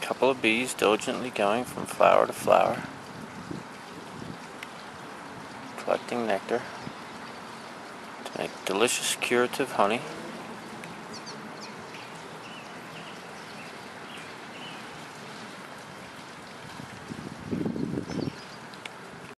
Couple of bees diligently going from flower to flower, collecting nectar to make delicious curative honey.